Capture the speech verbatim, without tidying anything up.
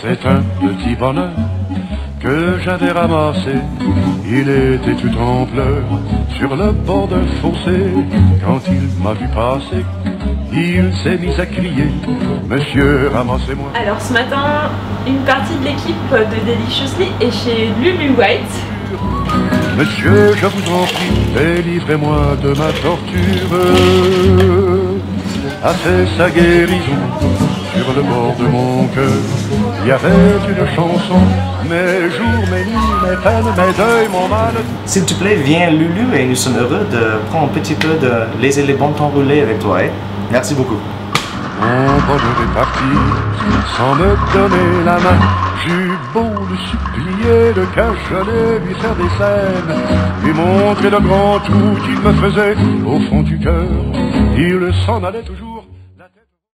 C'est un petit bonheur que j'avais ramassé. Il était tout en pleurs sur le bord d'un fossé. Quand il m'a vu passer, il s'est mis à crier: Monsieur, ramassez-moi. Alors ce matin, une partie de l'équipe de Deliciously est chez Lulu White. Monsieur, je vous en prie, délivrez-moi de ma torture. A fait sa guérison sur le bord de mon cœur. Il y avait une chanson, mes jours, mes nuits, mes peines, mes deuils, mon mal. S'il te plaît, viens Lulu et nous sommes heureux de prendre un petit peu de les éléments roulés avec toi. Hein? Merci beaucoup. Mon bonheur est parti sans me donner la main. J'eus beau le supplier de cajoler, lui faire des scènes et montrer le grand trou qu'il me faisait au fond du cœur. Il s'en allait toujours.